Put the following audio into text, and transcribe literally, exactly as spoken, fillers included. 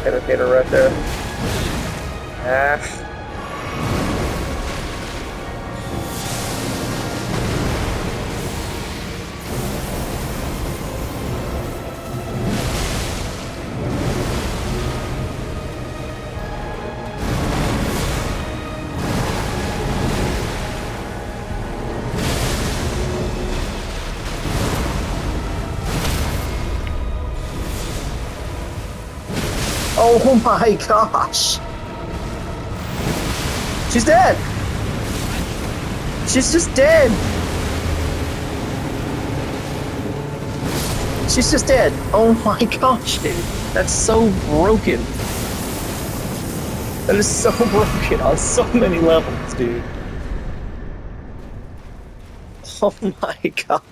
imitator right there. Ah. Oh my gosh! She's dead! She's just dead! She's just dead! Oh my gosh, dude! That's so broken! That is so broken on so many levels, dude! Oh my god!